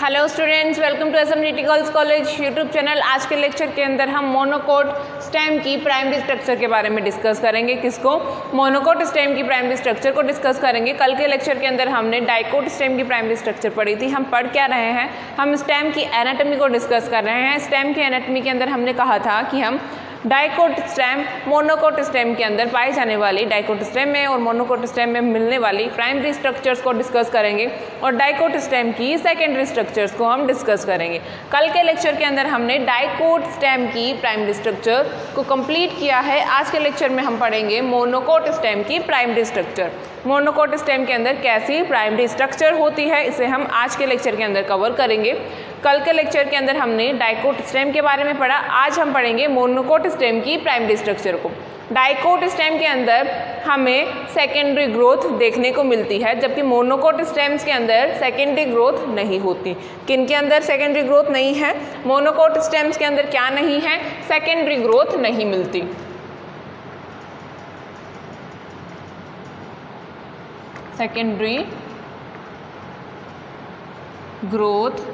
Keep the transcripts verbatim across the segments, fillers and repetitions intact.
Hello students, welcome to S M D T girls college YouTube channel. आज के lecture के अंदर हम मोनोकोट स्टेम की प्राइमरी स्ट्रक्चर के बारे में डिस्कस करेंगे। किसको? मोनोकोट स्टेम की प्राइमरी स्ट्रक्चर को डिस्कस करेंगे। कल के लेक्चर के अंदर हमने डाइकोट स्टेम की प्राइमरी स्ट्रक्चर पढ़ी थी। हम पढ़ क्या रहे हैं? हम स्टेम की एनाटॉमी को डिस्कस कर रहे हैं। स्टेम की एनाटॉमी के अंदर हमने कहा था कि हम डाइकोट स्टेम मोनोकोट स्टेम के अंदर पाई जाने वाली डाइकोट स्टेम में और मोनोकोट स्टेम में मिलने वाली प्राइमरी स्ट्रक्चर्स को डिस्कस करेंगे और डाइकोट स्टेम की सेकेंडरी स्ट्रक्चर्स को हम डिस्कस करेंगे। कल के लेक्चर के अंदर हमने डाइकोट स्टेम की प्राइमरी स्ट्रक्चर को कंप्लीट किया है। आज के लेक्चर में हम पढ़ेंगे मोनोकोट स्टेम की प्राइमरी स्ट्रक्चर। मोनोकोट स्टेम के अंदर कैसी प्राइमरी स्ट्रक्चर होती है, इसे हम आज के लेक्चर के अंदर कवर करेंगे। कल के लेक्चर के अंदर हमने डाइकोट स्टेम के बारे में पढ़ा। आज हम पढ़ेंगे मोनोकोट स्टेम की प्राइमरी स्ट्रक्चर को। डाइकोट स्टेम के अंदर हमें सेकेंडरी ग्रोथ देखने को मिलती है, जबकि मोनोकोट स्टेम्स के अंदर सेकेंडरी ग्रोथ नहीं होती। किन के अंदर सेकेंडरी ग्रोथ नहीं है? मोनोकोट स्टेम्स के अंदर क्या नहीं है? सेकेंडरी ग्रोथ नहीं मिलती। सेकेंडरी ग्रोथ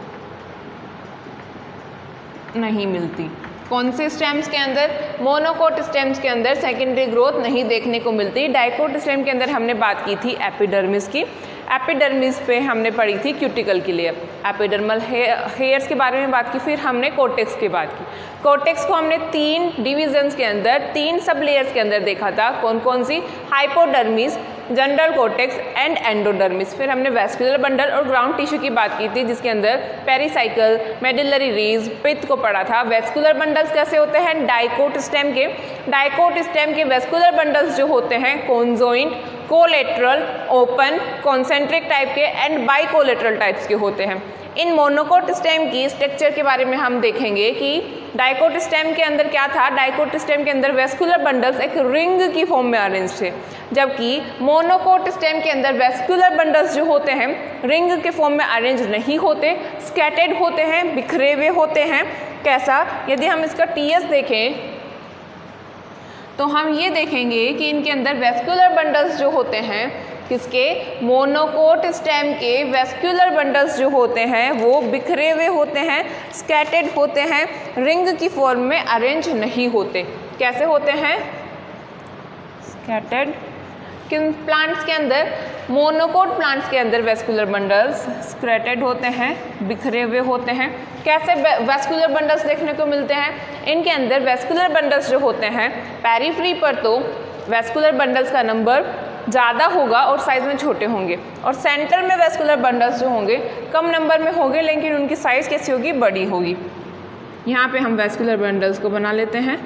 नहीं मिलती। कौन से स्टेम्स के अंदर? मोनोकोट स्टेम्स के अंदर सेकेंडरी ग्रोथ नहीं देखने को मिलती। डाइकोट स्टेम के अंदर हमने बात की थी एपिडर्मिस की। एपिडर्मिस पे हमने पढ़ी थी क्यूटिकल की लेयर। एपिडर्मल हेयर्स के बारे में बात की, फिर हमने कोर्टेक्स की बात की। कोर्टेक्स को हमने तीन डिविजन्स के अंदर, तीन सब लेयर्स के अंदर देखा था। कौन कौन सी? Hypodermis, general cortex and endodermis. फिर हमने वेस्कुलर बंडल और ग्राउंड टिश्यू की बात की थी, जिसके अंदर पेरिसाइकल, मेडुलरी रीज, पित्त को पढ़ा था। वेस्कुलर बंडल्स कैसे होते हैं? डाइकोट स्टेम के डाइकोट स्टेम के वेस्कुलर बंडल्स जो होते हैं conjoint, collateral, open, concentric type के एंड बाइकोलेटरल टाइप्स के होते हैं। इन मोनोकोट स्टेम की स्ट्रक्चर के बारे में हम देखेंगे कि डाइकोट स्टेम के अंदर क्या था। डाइकोट स्टेम के अंदर वेस्कुलर बंडल्स एक रिंग की फॉर्म में अरेंज थे, जबकि मोनोकोट स्टेम के अंदर वेस्कुलर बंडल्स जो होते हैं रिंग के फॉर्म में अरेंज नहीं होते, स्कैटर्ड होते हैं, बिखरे हुए होते हैं। कैसा? यदि हम इसका टीएस देखें तो हम ये देखेंगे कि इनके अंदर वेस्कुलर बंडल्स जो होते हैं, किसके? मोनोकोट स्टेम के वेस्कुलर बंडल्स जो होते हैं वो बिखरे हुए होते हैं, स्कैटर्ड होते हैं, रिंग की फॉर्म में अरेंज नहीं होते। कैसे होते हैं? स्कैटर्ड। किन प्लांट्स के अंदर? मोनोकोट प्लांट्स के अंदर वेस्कुलर बंडल्स स्कैटर्ड होते हैं, बिखरे हुए होते हैं। कैसे वेस्कुलर बंडल्स देखने को मिलते हैं? इनके अंदर वेस्कुलर बंडल्स जो होते हैं पेरिफेरी पर तो वेस्कुलर बंडल्स का नंबर ज़्यादा होगा और साइज़ में छोटे होंगे, और सेंटर में वेस्कुलर बंडल्स जो होंगे कम नंबर में होंगे, लेकिन उनकी साइज़ कैसी होगी? बड़ी होगी। यहाँ पे हम वेस्कुलर बंडल्स को बना लेते हैं।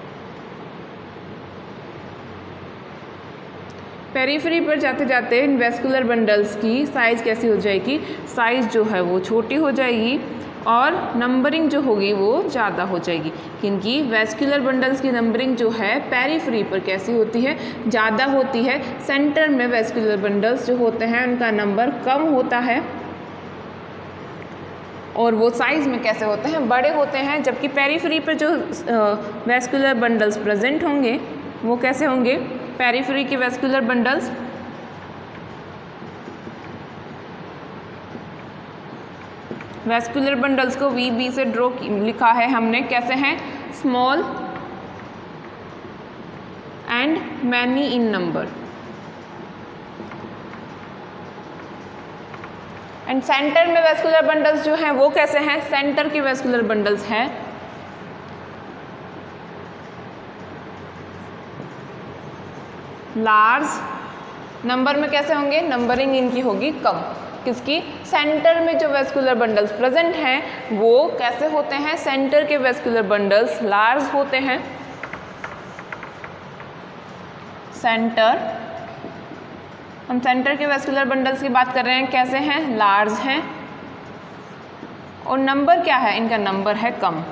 पेरिफेरी पर जाते जाते इन वेस्कुलर बंडल्स की साइज़ कैसी हो जाएगी? साइज़ जो है वो छोटी हो जाएगी और नंबरिंग जो होगी वो ज़्यादा हो जाएगी। किनकी? वेस्कुलर बंडल्स की नंबरिंग जो है पेरिफेरी पर कैसी होती है? ज़्यादा होती है। सेंटर में वेस्कुलर बंडल्स जो होते हैं उनका नंबर कम होता है और वो साइज़ में कैसे होते हैं? बड़े होते हैं। जबकि पेरिफेरी पर जो वेस्कुलर बंडल्स प्रेजेंट होंगे वो कैसे होंगे? पेरिफेरी के वेस्कुलर बंडल्स वेस्कुलर बंडल्स को वी बी से ड्रॉ लिखा है हमने। कैसे हैं? Small and many in number. And centre में वेस्कुलर बंडल्स जो हैं वो कैसे हैं? सेंटर के वेस्कुलर बंडल्स हैं लार्ज। नंबर में कैसे होंगे? नंबरिंग इनकी होगी कम। किसकी? सेंटर में जो वेस्कुलर बंडल्स प्रेजेंट हैं वो कैसे होते हैं? सेंटर के वेस्कुलर बंडल्स लार्ज होते हैं। सेंटर, हम सेंटर के वेस्कुलर बंडल्स की बात कर रहे हैं, कैसे हैं? लार्ज हैं। और नंबर क्या है? इनका नंबर है कम।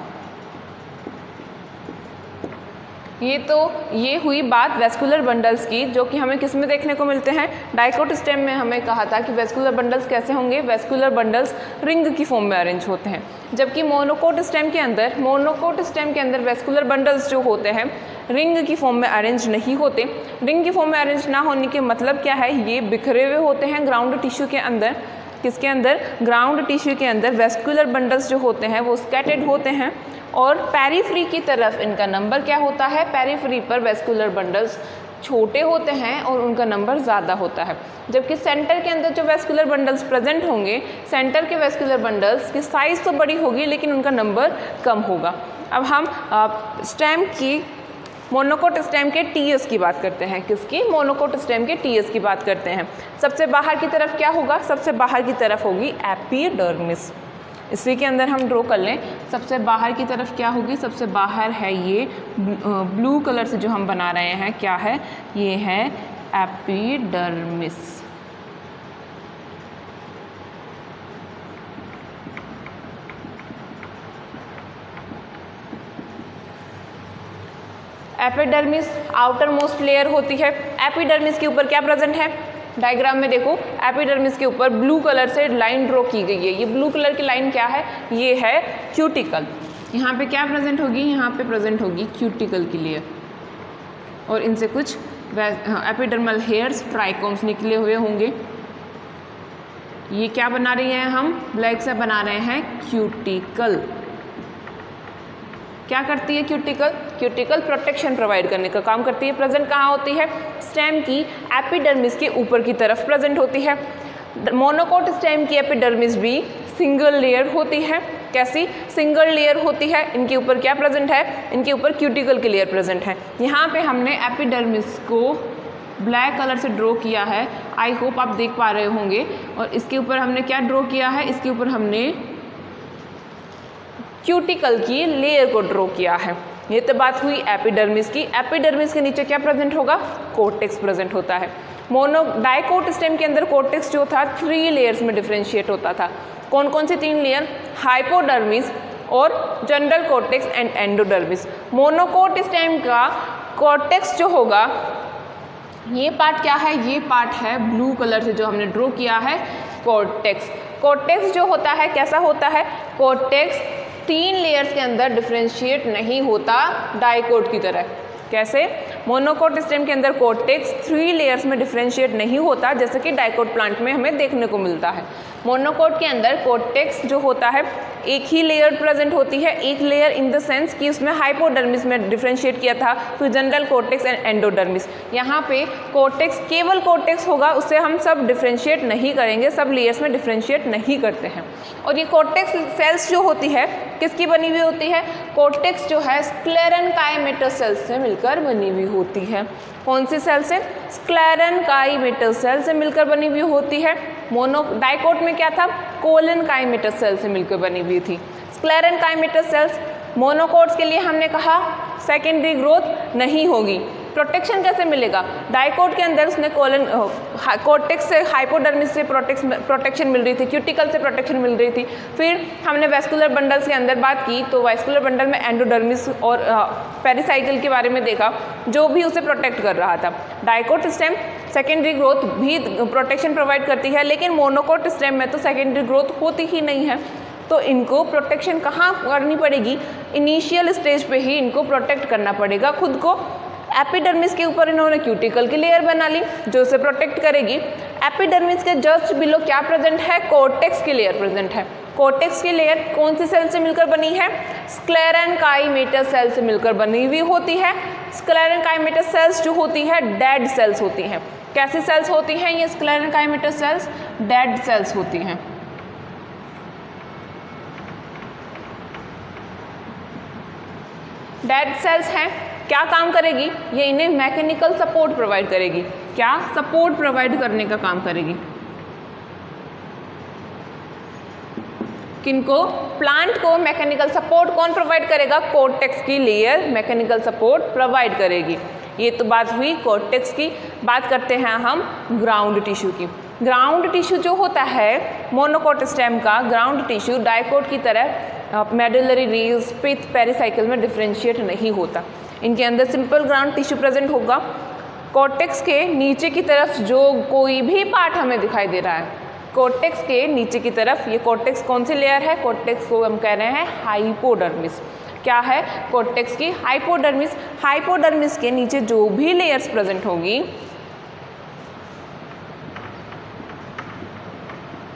ये तो ये हुई बात वेस्कुलर बंडल्स की, जो कि हमें किस में देखने को मिलते हैं? डाइकोट स्टेम में हमें कहा था कि वेस्कुलर बंडल्स कैसे होंगे? वेस्कुलर बंडल्स रिंग की फॉर्म में अरेंज होते हैं। जबकि मोनोकोट स्टेम के अंदर मोनोकोट स्टेम के अंदर वेस्कुलर बंडल्स जो होते हैं रिंग की फॉर्म में अरेंज नहीं होते। रिंग की फॉर्म में अरेंज ना होने के मतलब क्या है? ये बिखरे हुए होते हैं ग्राउंड टिश्यू के अंदर। किसके अंदर, ग्राउंड टिश्यू के अंदर वेस्कुलर बंडल्स जो होते हैं वो स्कैटर्ड होते हैं और पेरिफेरी की तरफ इनका नंबर क्या होता है, पेरिफेरी पर वेस्कुलर बंडल्स छोटे होते हैं और उनका नंबर ज़्यादा होता है। जबकि सेंटर के अंदर जो वेस्कुलर बंडल्स प्रेजेंट होंगे, सेंटर के वेस्कुलर बंडल्स की साइज़ तो बड़ी होगी लेकिन उनका नंबर कम होगा। अब हम स्टेम की मोनोकोट स्टेम के टीएस की बात करते हैं। किसकी, मोनोकोट स्टेम के टीएस की बात करते हैं। सबसे बाहर की तरफ क्या होगा, सबसे बाहर की तरफ होगी एपिडर्मिस। इसी के अंदर हम ड्रॉ कर लें, सबसे बाहर की तरफ क्या होगी, सबसे बाहर है ये ब्लू कलर से जो हम बना रहे हैं, क्या है, ये है epidermis. Epidermis outermost layer होती है। एपिडर्मिस के ऊपर क्या प्रेजेंट है, डायग्राम में देखो, एपिडर्मिस के ऊपर ब्लू कलर से लाइन ड्रॉ की गई है। ये ब्लू कलर की लाइन क्या है, ये है क्यूटिकल। यहाँ पे क्या प्रेजेंट होगी, यहाँ पे प्रेजेंट होगी क्यूटिकल की लेयर और इनसे कुछ एपिडर्मल हेयर्स, ट्राइकोम्स निकले हुए होंगे। ये क्या बना रही हैं हम, ब्लैक से बना रहे हैं क्यूटिकल। क्या करती है क्यूटिकल, क्यूटिकल प्रोटेक्शन प्रोवाइड करने का काम करती है। प्रेजेंट कहाँ होती है, स्टेम की एपिडर्मिस के ऊपर की तरफ प्रेजेंट होती है। मोनोकोट स्टेम की एपिडर्मिस भी सिंगल लेयर होती है। कैसी, सिंगल लेयर होती है। इनके ऊपर क्या प्रेजेंट है, इनके ऊपर क्यूटिकल की लेयर प्रेजेंट है। यहाँ पे हमने एपिडर्मिस को ब्लैक कलर से ड्रॉ किया है, आई होप आप देख पा रहे होंगे। और इसके ऊपर हमने क्या ड्रॉ किया है, इसके ऊपर हमने क्यूटिकल की लेयर को ड्रॉ किया है। ये तो बात हुई एपिडर्मिस की। एपिडर्मिस के नीचे क्या प्रेजेंट होगा, कोर्टेक्स प्रेजेंट होता है। मोनो डाइकोट स्टेम के अंदर कोर्टेक्स जो था थ्री लेयर्स में डिफरेंशिएट होता था। कौन कौन सी तीन लेयर, हाइपोडर्मिस और general cortex and endodermis. Monocot stem का कोर्टेक्स जो होगा, ये पार्ट क्या है, ये पार्ट है ब्लू कलर से जो हमने ड्रॉ किया है कोर्टेक्स। कोर्टेक्स जो होता है कैसा होता है, कोर्टेक्स तीन लेयर्स के अंदर डिफरेंशिएट नहीं होता डाइकोट की तरह। कैसे, मोनोकोट स्टेम के अंदर कोर्टेक्स थ्री लेयर्स में डिफरेंशिएट नहीं होता जैसे कि डाइकोट प्लांट में हमें देखने को मिलता है। मोनोकोट के अंदर कोर्टेक्स जो होता है एक ही लेयर प्रेजेंट होती है। एक लेयर इन द सेंस कि उसमें हाइपोडर्मिस में डिफरेंशिएट किया था, फिर जनरल कोर्टेक्स एंड एंडोडर्मिस। यहाँ पे कोर्टेक्स केवल कोर्टेक्स होगा, उससे हम सब डिफरेंशिएट नहीं करेंगे, सब लेयर्स में डिफरेंशिएट नहीं करते हैं। और ये कोर्टेक्स सेल्स जो होती है किसकी बनी हुई होती है, कोर्टेक्स जो है स्क्लेरेनकाइमेटस सेल्स से मिलकर बनी हुई होती है। कौन सी सेल से, स्क्लेरेनकाइमेटस सेल से मिलकर बनी हुई होती है। मोनो डाइकोट में क्या था, कोलेनकाइमेटस सेल से मिलकर बनी हुई थी। स्क्लेरेनकाइमेटस सेल्स मोनोकोट्स के लिए हमने कहा सेकेंडरी ग्रोथ नहीं होगी। प्रोटेक्शन कैसे मिलेगा, डाइकोट के अंदर उसने कोलन कोर्टेक्स से हाइपोडर्मिस से प्रोटेक्स प्रोटेक्शन मिल रही थी, क्यूटिकल से प्रोटेक्शन मिल रही थी। फिर हमने वेस्कुलर बंडल्स के अंदर बात की तो वेस्कुलर बंडल में एंडोडर्मिस और पेरिसाइकिल के बारे में देखा जो भी उसे प्रोटेक्ट कर रहा था। डाइकोट स्टेम सेकेंडरी ग्रोथ भी प्रोटेक्शन प्रोवाइड करती है, लेकिन मोनोकोट स्टेम में तो सेकेंडरी ग्रोथ होती ही नहीं है। तो इनको प्रोटेक्शन कहाँ करनी पड़ेगी, इनिशियल स्टेज पे ही इनको प्रोटेक्ट करना पड़ेगा खुद को। एपिडर्मिस के ऊपर इन्होंने क्यूटिकल की लेयर बना ली जो इसे प्रोटेक्ट करेगी। एपिडर्मिस के जस्ट बिलो क्या प्रेजेंट है, कोर्टेक्स की लेयर प्रेजेंट है। कोर्टेक्स की लेयर कौन सी सेल से मिलकर बनी है, स्क्लेरेनकाइमेटस सेल से मिलकर बनी हुई होती है। स्क्लेरेनकाइमेटस सेल्स जो होती है डेड सेल्स होती हैं। कैसी सेल्स होती हैं ये स्क्लेरेनकाइमेटस सेल्स, डेड सेल्स होती हैं। डेड सेल्स हैं, क्या काम करेगी, ये इन्हें मैकेनिकल सपोर्ट प्रोवाइड करेगी। क्या, सपोर्ट प्रोवाइड करने का काम करेगी। किनको, प्लांट को मैकेनिकल सपोर्ट कौन प्रोवाइड करेगा, कोर्टेक्स की लेयर मैकेनिकल सपोर्ट प्रोवाइड करेगी। ये तो बात हुई कोर्टेक्स की। बात करते हैं हम ग्राउंड टिश्यू की। ग्राउंड टिश्यू जो होता है मोनोकोट स्टेम का ग्राउंड टिश्यू डाइकोट की तरह मेडुलरी रीज, पिथ, पेरिसाइकिल में डिफरेंशिएट नहीं होता। इनके अंदर सिंपल ग्राउंड टिश्यू प्रेजेंट होगा। कोर्टेक्स के नीचे की तरफ जो कोई भी पार्ट हमें दिखाई दे रहा है, कोर्टेक्स के नीचे की तरफ, ये कोर्टेक्स कौन सी लेयर है, कोर्टेक्स को हम कह रहे हैं हाइपोडर्मिस। क्या है, कोर्टेक्स की हाइपोडर्मिस। हाइपोडर्मिस के नीचे जो भी लेयर्स प्रेजेंट होगी,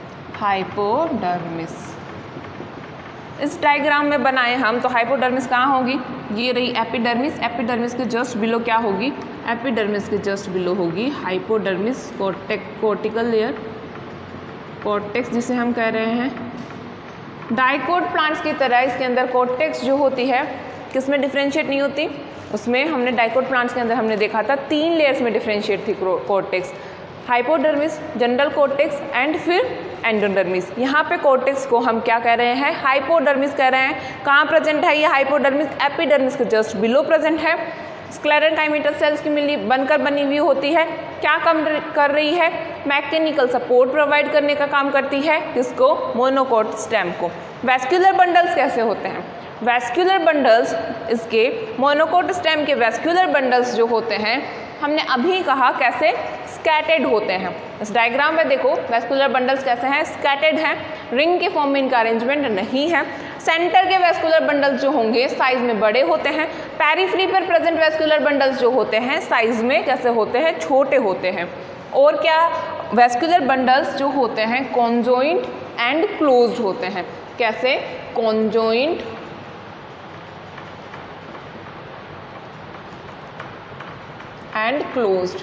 हाइपोडर्मिस। इस डायग्राम में बनाए हम तो हाइपोडर्मिस कहाँ होगी, ये रही एपिडर्मिस। एपिडर्मिस के जस्ट बिलो क्या होगी, एपिडर्मिस के जस्ट बिलो होगी hypodermis, cortex cortical layer, cortex जिसे हम कह रहे हैं। डाइकोट प्लांट्स की तरह इसके अंदर कॉर्टेक्स जो होती है किस में डिफ्रेंशिएट नहीं होती, उसमें हमने डाइकोट प्लांट्स के अंदर हमने देखा था तीन लेयर्स में डिफ्रेंशिएट थी cortex, hypodermis, general cortex and फिर एंडोडर्मिस। यहाँ पे कॉर्टेक्स को हम क्या कह रहे हैं, हाइपोडर्मिस कह रहे हैं। कहाँ प्रेजेंट है ये हाइपोडर्मिस, एपिडर्मिस के जस्ट बिलो प्रेजेंट है। स्क्लेरेंकाइमेटल सेल्स की मिली बनकर बनी हुई होती है, क्या काम कर रही है, मैकेनिकल सपोर्ट प्रोवाइड करने का काम करती है, किसको, मोनोकोट स्टेम को। वैस्कुलर बंडल्स कैसे होते हैं, वैस्कुलर बंडल्स इसके मोनोकोट स्टेम के वैस्कुलर बंडल्स जो होते हैं हमने अभी कहा कैसे स्कैटर्ड होते हैं। इस डायग्राम में देखो वैस्कुलर बंडल्स कैसे हैं, स्कैटर्ड हैं, रिंग के फॉर्म में इनका अरेंजमेंट नहीं है। सेंटर के वैस्कुलर बंडल्स जो होंगे साइज में बड़े होते हैं, पेरिफेरी पर प्रेजेंट वैस्कुलर बंडल्स जो होते हैं साइज में कैसे होते हैं, छोटे होते हैं। और क्या, वैस्कुलर बंडल्स जो होते हैं कॉन्जॉइंट एंड क्लोज्ड होते हैं, कैसे, कॉन्जॉइंट एंड क्लोज्ड।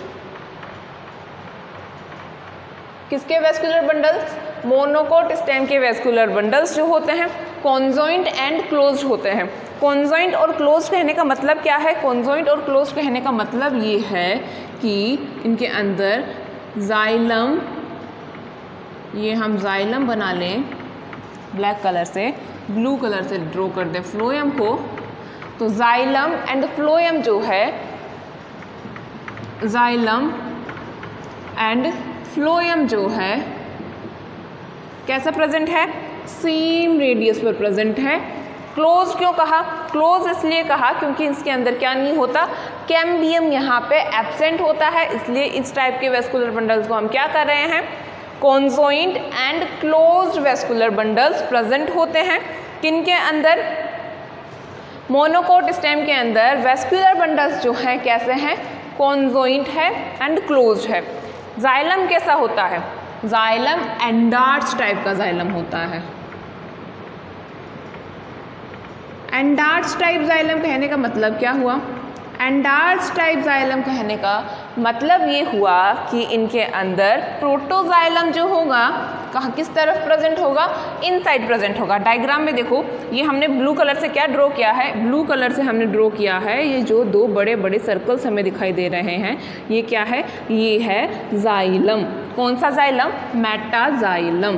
किसके वैस्कुलर बंडल्स, मोनोकोट स्टेम के वैस्कुलर बंडल्स जो होते हैं कॉन्जॉइंट एंड क्लोज्ड होते हैं। कॉन्जॉइंट और क्लोज्ड कहने का मतलब क्या है, कॉन्जॉइंट और क्लोज्ड कहने का मतलब ये है कि इनके अंदर जाइलम, ये हम जाइलम बना लें ब्लैक कलर से, ब्लू कलर से ड्रॉ कर दें फ्लोएम को, तो जाइलम एंड फ्लोएम जो है, जाइलम एंड फ्लोएम जो है कैसा प्रेजेंट है, सेम रेडियस पर प्रेजेंट है। क्लोज क्यों कहा, क्लोज इसलिए कहा क्योंकि इसके अंदर क्या नहीं होता, कैम्बियम यहाँ पे एब्सेंट होता है, इसलिए इस टाइप के वैस्कुलर बंडल्स को हम क्या कर रहे हैं, conjoint and closed vascular bundles present होते हैं। किनके अंदर, मोनोकोट स्टेम के अंदर वैस्कुलर बंडल्स जो हैं कैसे हैं, कॉन्जॉइंट है एंड क्लोज्ड है। जाइलम कैसा होता है, जाइलम एंडार्च टाइप का जाइलम होता है। एंडार्च टाइप जाइलम कहने का मतलब क्या हुआ, एंडार्च टाइप जाइलम कहने का मतलब ये हुआ कि इनके अंदर प्रोटोजाइलम जो होगा कहाँ किस तरफ प्रेजेंट होगा, इनसाइड प्रेजेंट होगा। डायग्राम में देखो ये हमने ब्लू कलर से क्या ड्रॉ किया है, ब्लू कलर से हमने ड्रॉ किया है, ये जो दो बड़े बड़े सर्कल्स हमें दिखाई दे रहे हैं ये क्या है, ये है जाइलम। कौन सा जाइलम, मेटाजाइलम।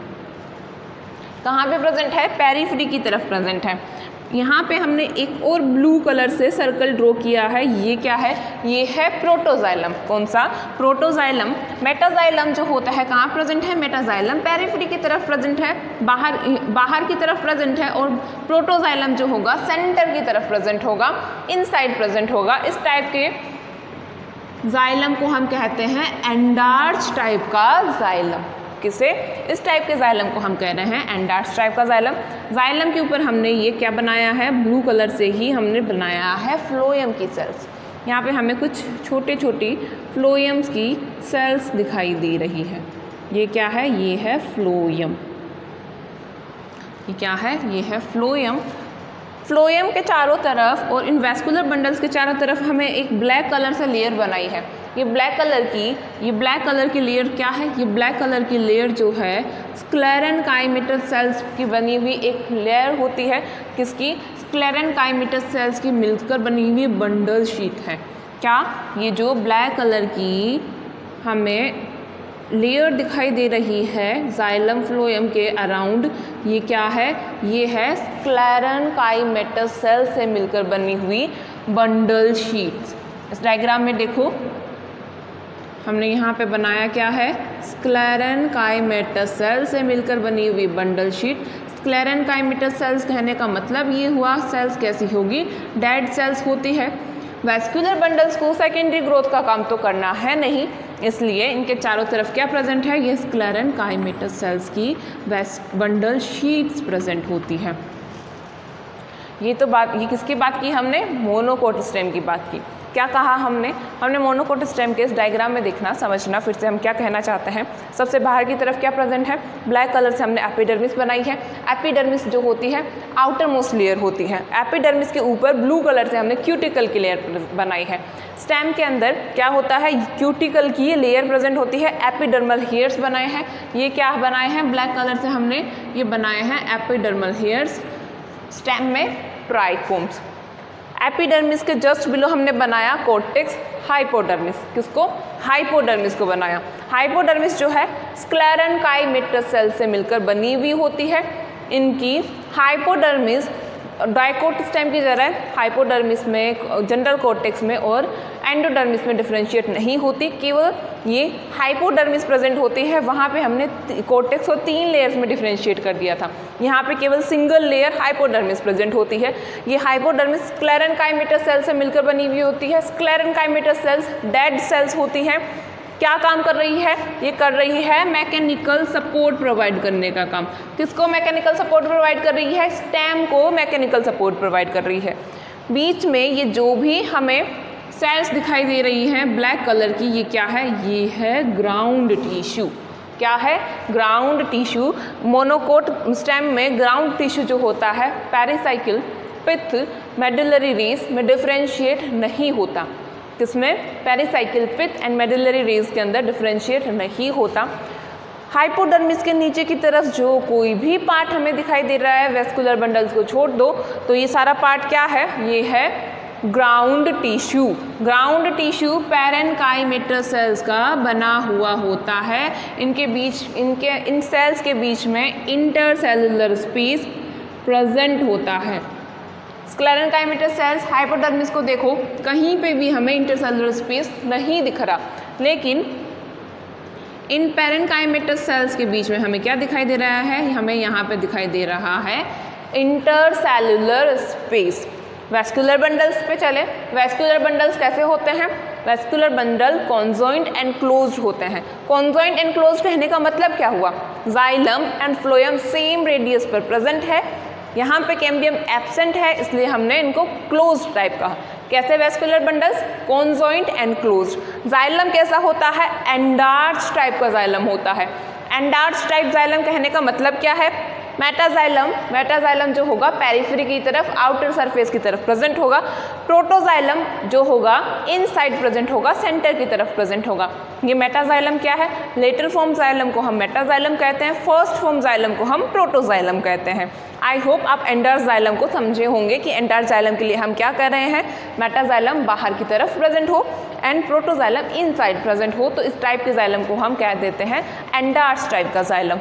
कहाँ पे प्रेजेंट है, पेरिफेरी की तरफ प्रेजेंट है। यहाँ पे हमने एक और ब्लू कलर से सर्कल ड्रॉ किया है, ये क्या है, ये है प्रोटोजाइलम। कौन सा, प्रोटोजाइलम। मेटाजाइलम जो होता है कहाँ प्रेजेंट है, मेटाजाइलम पेरिफेरी की तरफ प्रेजेंट है, बाहर बाहर की तरफ प्रेजेंट है, और प्रोटोजाइलम जो होगा सेंटर की तरफ प्रेजेंट होगा, इनसाइड प्रेजेंट होगा। इस टाइप के जाइलम को हम कहते हैं एंडार्च टाइप का जाइलम। किसे, इस टाइप के जाइलम को हम कह रहे हैं एंडार्च टाइप का जाइलम। जाइलम के ऊपर हमने ये क्या बनाया है, ब्लू कलर से ही हमने बनाया है फ्लोएम की सेल्स। यहाँ पे हमें कुछ छोटे छोटी फ्लोएम्स की सेल्स दिखाई दे रही है। ये क्या है, ये है फ्लोएम, ये क्या है, ये है फ्लोएम। फ्लोएम के चारों तरफ और इन वैस्कुलर बंडल्स के चारों तरफ हमें एक ब्लैक कलर से लेयर बनाई है। ये ब्लैक कलर की ये ब्लैक कलर की लेयर क्या है, ये ब्लैक कलर की लेयर जो है स्क्लेरेंकाइमेटल सेल्स की बनी हुई एक लेयर होती है। किसकी, स्क्लेरेंकाइमेटल सेल्स की मिलकर बनी हुई बंडल शीट है। क्या, ये जो ब्लैक कलर की हमें लेयर दिखाई दे रही है जाइलम फ्लोएम के अराउंड, ये क्या है, ये है स्क्लेरेंकाइमेटल सेल से मिलकर बनी हुई बंडल शीट्स। इस डायग्राम में देखो हमने यहाँ पे बनाया क्या है, स्क्लेरेंकाइमेटल सेल से मिलकर बनी हुई बंडल शीट। स्क्लेरेंकाइमेटल सेल्स कहने का मतलब ये हुआ सेल्स कैसी होगी, डेड सेल्स होती है। वैस्कुलर बंडल्स को सेकेंडरी ग्रोथ का काम तो करना है नहीं, इसलिए इनके चारों तरफ क्या प्रेजेंट है, ये स्क्लेरेंकाइमेटल सेल्स की बंडल शीट्स प्रेजेंट होती है। ये तो बात, ये किसकी बात की हमने? मोनोकोट स्टेम की बात की। क्या कहा हमने? हमने मोनोकोट स्टेम के इस डायग्राम में देखना समझना फिर से हम क्या कहना चाहते हैं। सबसे बाहर की तरफ क्या प्रेजेंट है? ब्लैक कलर से हमने एपिडर्मिस बनाई है। एपिडर्मिस जो होती है आउटर मोस्ट लेयर होती है। एपिडर्मिस के ऊपर ब्लू कलर से हमने क्यूटिकल की लेयर बनाई है। स्टेम के अंदर क्या होता है? क्यूटिकल की ये लेयर प्रेजेंट होती है। एपिडर्मल हेयर्स बनाए हैं। ये क्या बनाए हैं? ब्लैक कलर से हमने ये बनाए हैं एपिडर्मल हेयर्स। स्टेम में ट्राइकोम्स। एपिडर्मिस के जस्ट बिलो हमने बनाया कोर्टेक्स हाइपोडर्मिस। किसको? हाइपोडर्मिस को बनाया। हाइपोडर्मिस जो है स्क्लेरेनकाइमेटस सेल से मिलकर बनी हुई होती है। इनकी हाइपोडर्मिस डाइकोट स्टेम की तरह हाइपोडर्मिस में, जनरल कोर्टेक्स में और एंडोडर्मिस में डिफरेंशिएट नहीं होती। केवल ये हाइपोडर्मिस प्रेजेंट होती है, वहाँ पे हमने कोर्टेक्स को तीन लेयर्स में डिफरेंशिएट कर दिया था। यहाँ पे केवल सिंगल लेयर हाइपोडर्मिस प्रेजेंट होती है। ये हाइपोडर्मिस स्क्लेरेनकाइमेटस सेल से मिलकर बनी हुई होती है। स्क्लेरेनकाइमेटस सेल्स डेड सेल्स होती हैं। क्या काम कर रही है? ये कर रही है मैकेनिकल सपोर्ट प्रोवाइड करने का काम। किसको मैकेनिकल सपोर्ट प्रोवाइड कर रही है? स्टेम को मैकेनिकल सपोर्ट प्रोवाइड कर रही है। बीच में ये जो भी हमें सेल्स दिखाई दे रही हैं ब्लैक कलर की, ये क्या है? ये है ग्राउंड टिश्यू। क्या है? Ground tissue. मोनोकोट स्टेम में ग्राउंड टिश्यू जो होता है पेरिसाइकिल, पित्त, मेडुलरी रेस में डिफरेंशिएट नहीं होता। किसमें? पेरिसाइकिल, पित्त एंड मेडुलरी रेस के अंदर डिफरेंशिएट नहीं होता। हाइपोडर्मिस के नीचे की तरफ जो कोई भी पार्ट हमें दिखाई दे रहा है, वेस्कुलर बंडल्स को छोड़ दो तो ये सारा पार्ट क्या है? ये है ground tissue. Ground tissue parenchymatous cells का बना हुआ होता है। इनके बीच, इनके इन सेल्स के बीच में इंटरसेलुलर स्पेस प्रेजेंट होता है। स्क्लेरेनकाइमेटस सेल्स, हाइपोडर्मिस को देखो, कहीं पे भी हमें इंटरसेलुलर स्पेस नहीं दिख रहा, लेकिन इन पैरेनकाइमेटस सेल्स के बीच में हमें क्या दिखाई दे रहा है? हमें यहाँ पे दिखाई दे रहा है इंटरसेलुलर स्पेस। वेस्कुलर बंडल्स पे चले। वेस्कुलर बंडल्स कैसे होते हैं? Vascular bundle conjoint and closed होते हैं। कॉन्जॉइंट एंड क्लोज्ड कहने का मतलब क्या हुआ? Xylem and phloem same radius पर प्रेजेंट है। यहाँ पे कैम्बियम एब्सेंट है, इसलिए हमने इनको क्लोज्ड टाइप कहा। कैसे vascular bundles? Conjoint and closed. Xylem कैसा होता है? एंडार्च टाइप का जाइलम होता है। एंडार्च टाइप जाइलम कहने का मतलब क्या है? मेटाजाइलम, मेटाजाइलम जो होगा पेरिफेरी की तरफ, आउटर सरफेस की तरफ प्रेजेंट होगा। प्रोटोजाइलम जो होगा इनसाइड प्रेजेंट होगा, सेंटर की तरफ प्रेजेंट होगा। ये मेटाजाइलम क्या है? लेटर फॉर्म जाइलम को हम मेटाजाइलम कहते हैं, फर्स्ट फॉर्म जाइलम को हम प्रोटोजाइलम कहते हैं। आई होप आप एंडार्च जाइलम को समझे होंगे कि एंडार्च जाइलम के लिए हम क्या कर रहे हैं। मेटाजाइलम बाहर की तरफ प्रेजेंट हो एंड प्रोटोजाइलम इनसाइड प्रेजेंट हो, तो इस टाइप के जाइलम को हम कह देते हैं एंडार्च टाइप का जाइलम।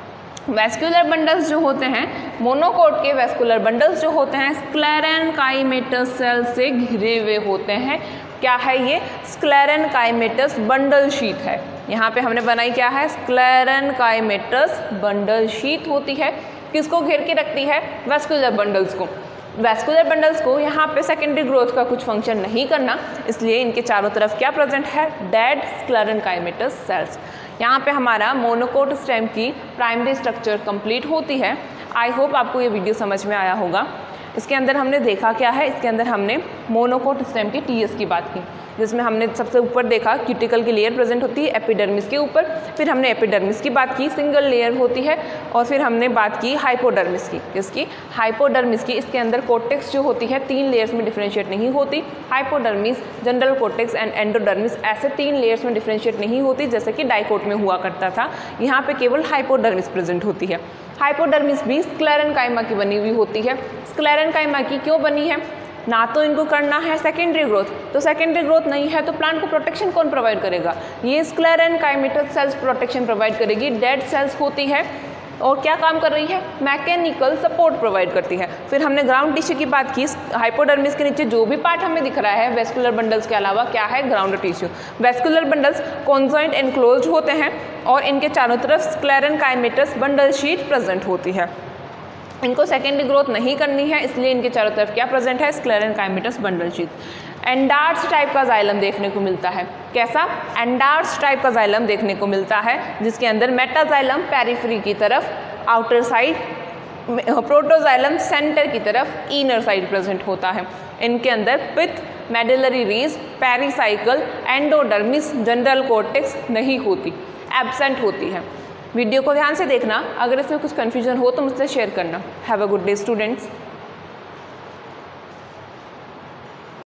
वेस्कुलर बंडल्स जो होते हैं, मोनोकोट के वेस्कुलर बंडल्स जो होते हैं स्क्लेरेनकाइमेटस सेल से घिरे हुए होते हैं। क्या है ये? स्क्लेरेनकाइमेटस बंडल शीट है। यहाँ पे हमने बनाई क्या है? स्क्लेरेनकाइमेटस बंडल शीट होती है। किसको घेर के रखती है? वेस्कुलर बंडल्स को। वेस्कुलर बंडल्स को यहाँ पे सेकेंडरी ग्रोथ का कुछ फंक्शन नहीं करना, इसलिए इनके चारों तरफ क्या प्रेजेंट है? Dead sclerenchymatous cells. यहाँ पे हमारा मोनोकोट स्टेम की प्राइमरी स्ट्रक्चर कंप्लीट होती है। आई होप आपको ये वीडियो समझ में आया होगा। इसके अंदर हमने देखा क्या है? इसके अंदर हमने मोनोकोट स्टेम की टीएस की बात की, जिसमें हमने सबसे ऊपर देखा क्यूटिकल की लेयर प्रेजेंट होती है एपिडर्मिस के ऊपर। फिर हमने एपिडर्मिस की बात की, सिंगल लेयर होती है। और फिर हमने बात की हाइपोडर्मिस की। इसकी हाइपोडर्मिस की, इसके अंदर कोर्टेक्स जो होती है तीन लेयर्स में डिफरेंशिएट नहीं होती। Hypodermis, general cortex and endodermis ऐसे तीन लेयर्स में डिफरेंशिएट नहीं होती जैसे कि डाइकोट में हुआ करता था। यहाँ पे केवल हाइपोडर्मिस प्रेजेंट होती है। हाइपोडर्मिस भी स्क्लेरेनकाइमा की बनी हुई होती है। स्क्लेरेनकाइमा की क्यों बनी है? ना तो इनको करना है सेकेंडरी ग्रोथ, तो सेकेंडरी ग्रोथ नहीं है तो प्लांट को प्रोटेक्शन कौन प्रोवाइड करेगा? ये स्क्लेरेनकाइमेटस सेल्स प्रोटेक्शन प्रोवाइड करेगी। डेड सेल्स होती है और क्या काम कर रही है? मैकेनिकल सपोर्ट प्रोवाइड करती है। फिर हमने ग्राउंड टिश्यू की बात की। हाइपोडर्मिस के नीचे जो भी पार्ट हमें दिख रहा है वेस्कुलर बंडल्स के अलावा क्या है? Ground tissue. Vascular bundles conjoint and closed होते हैं और इनके चारों तरफ स्क्लेरेनकाइमेटस बंडल शीट प्रेजेंट होती है। इनको सेकेंडरी ग्रोथ नहीं करनी है, इसलिए इनके चारों तरफ क्या प्रेजेंट है? Sclerenchymatous bundle sheath. Endarch type का जाइलम देखने को मिलता है। कैसा? एंडार्च टाइप का जाइलम देखने को मिलता है, जिसके अंदर मेटाजाइलम पेरिफेरी की तरफ, आउटर साइड प्रोटोजाइलम सेंटर की तरफ इनर साइड प्रेजेंट होता है। इनके अंदर pith, medullary rays, pericycle, endodermis, general cortex नहीं होती, एब्सेंट होती है। वीडियो को ध्यान से देखना, अगर इसमें कुछ कन्फ्यूजन हो तो मुझसे शेयर करना। Have a good day students.